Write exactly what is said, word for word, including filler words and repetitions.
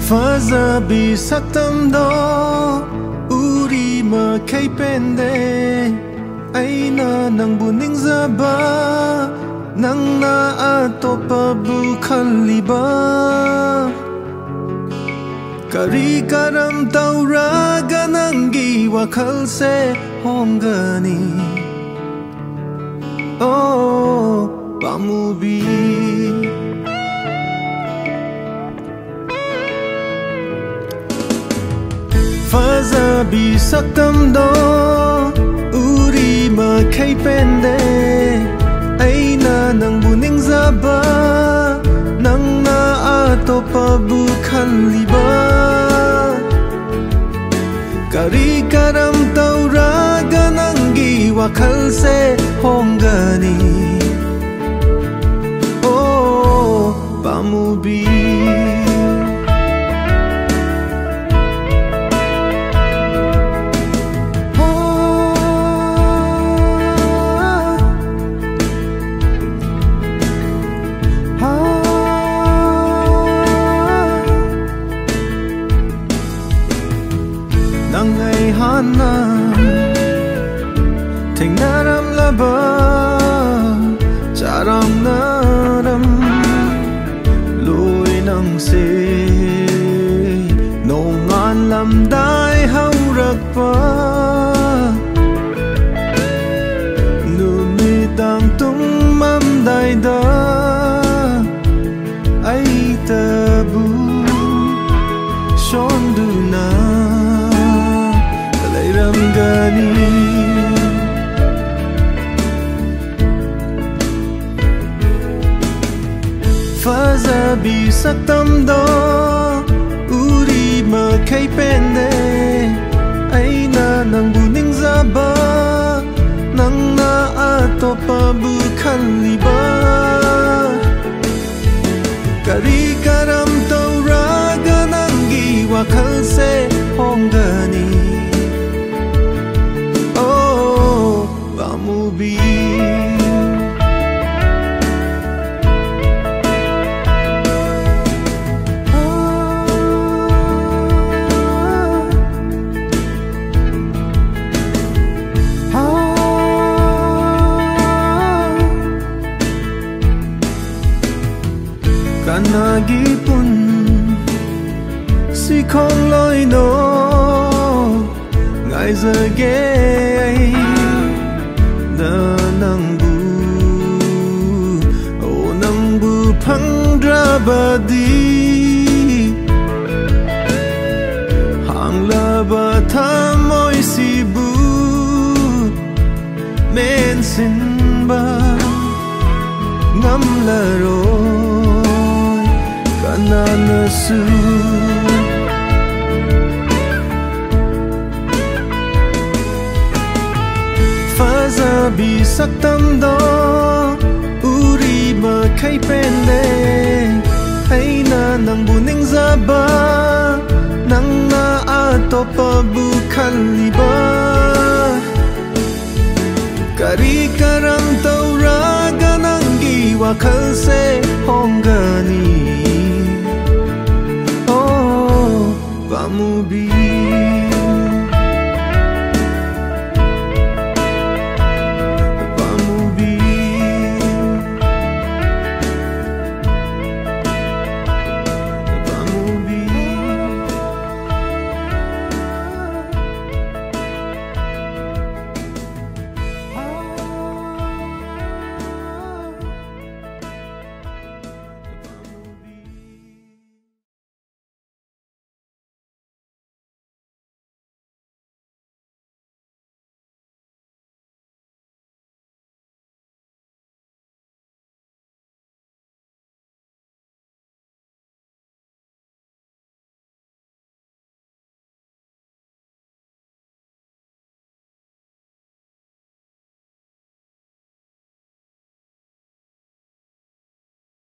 Fazabi saktamdo uri makai pende aina nang buning zaba nang na atopa bu khaliba kari karam taura ganangi wakhal se hongani oh pamubi Fazabi saktamdo uri makai pende aina nang buning zaba nang na atopa bu khaliba kari karam taura ganangi wakhal se hongani oh pamubi Nangai hana Thing naram laba Charam naram Lui nang se Nongan lam dai haurak pa Numidang tung mam dai da Ai tabu Shondu na Gani Fazabi saktamdo uri makai pende aina nang buning zaba nang na atopa bu khaliba kari karam taura ganangi wakhal se hongani Pamubi Kanagi pun si không loi no ngài giờ ghê na nang bu o nang bu phandra badi hang la ba thamoi si bu men sin ba ngam la roi kana na su Fazabi saktamdo uri makai pende aina nang buning zaba nang na atopa bu khaliba kari karam taura ganangi wakhal se hongani oh pamubi